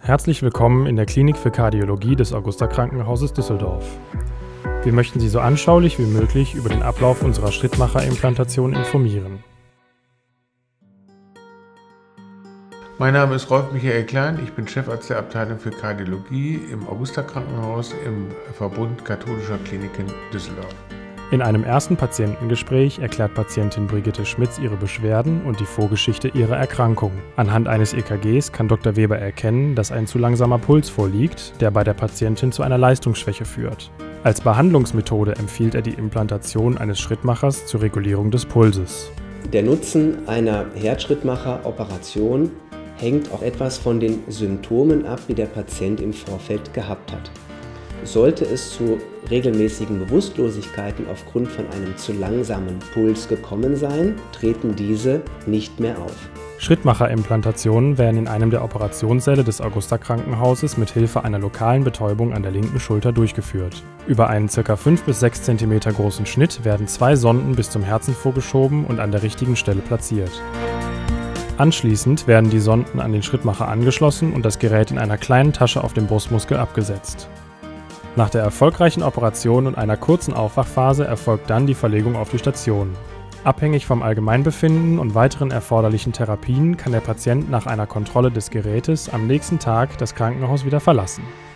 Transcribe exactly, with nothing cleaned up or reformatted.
Herzlich willkommen in der Klinik für Kardiologie des Augusta-Krankenhauses Düsseldorf. Wir möchten Sie so anschaulich wie möglich über den Ablauf unserer Schrittmacher-Implantation informieren. Mein Name ist Rolf Michael Klein, ich bin Chefarzt der Abteilung für Kardiologie im Augusta-Krankenhaus im Verbund Katholischer Kliniken Düsseldorf. In einem ersten Patientengespräch erklärt Patientin Brigitte Schmitz ihre Beschwerden und die Vorgeschichte ihrer Erkrankung. Anhand eines E K Gs kann Doktor Weber erkennen, dass ein zu langsamer Puls vorliegt, der bei der Patientin zu einer Leistungsschwäche führt. Als Behandlungsmethode empfiehlt er die Implantation eines Schrittmachers zur Regulierung des Pulses. Der Nutzen einer Herzschrittmacher-Operation hängt auch etwas von den Symptomen ab, die der Patient im Vorfeld gehabt hat. Sollte es zu regelmäßigen Bewusstlosigkeiten aufgrund von einem zu langsamen Puls gekommen sein, treten diese nicht mehr auf. Schrittmacherimplantationen werden in einem der Operationssäle des Augusta-Krankenhauses mit Hilfe einer lokalen Betäubung an der linken Schulter durchgeführt. Über einen ca. fünf bis sechs Zentimeter großen Schnitt werden zwei Sonden bis zum Herzen vorgeschoben und an der richtigen Stelle platziert. Anschließend werden die Sonden an den Schrittmacher angeschlossen und das Gerät in einer kleinen Tasche auf dem Brustmuskel abgesetzt. Nach der erfolgreichen Operation und einer kurzen Aufwachphase erfolgt dann die Verlegung auf die Station. Abhängig vom Allgemeinbefinden und weiteren erforderlichen Therapien kann der Patient nach einer Kontrolle des Gerätes am nächsten Tag das Krankenhaus wieder verlassen.